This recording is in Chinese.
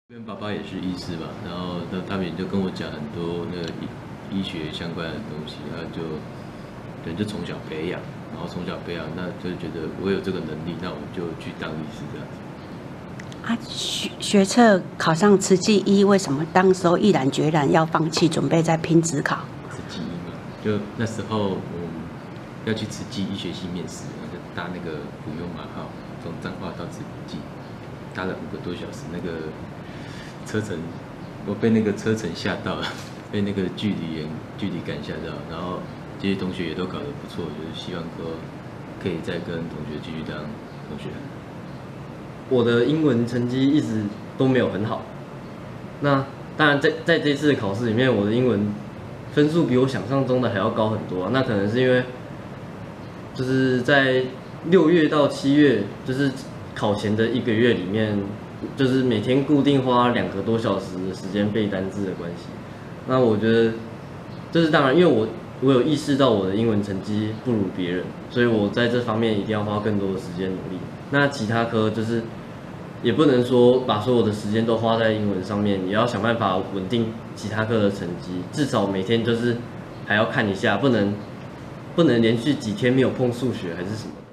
跟爸爸也是医师嘛，然后他们也就跟我讲很多那个医学相关的东西，然后就从小培养，然后从小培养，那就觉得我有这个能力，那我就去当医师这样子。 啊，学测考上慈济医，为什么当时候毅然决然要放弃，准备再拼职考？ 慈济医嘛，就那时候我要去慈济医学系面试，然后就搭那个普悠玛号从彰化到慈济，搭了5个多小时，那个车程我被那个车程吓到了，被那个距离感吓到，然后这些同学也都考得不错，就是希望说可以再跟同学继续当同学。 我的英文成绩一直都没有很好，那当然在这次的考试里面，我的英文分数比我想象中的还要高很多啊。那可能是因为就是在6月到7月，就是考前的1个月里面，就是每天固定花2个多小时的时间背单字的关系。那我觉得，就是当然，因为我有意识到我的英文成绩不如别人，所以我在这方面一定要花更多的时间努力。那其他科就是也不能说把所有的时间都花在英文上面，也要想办法稳定其他科的成绩，至少每天就是还要看一下，不能连续几天没有碰数学还是什么。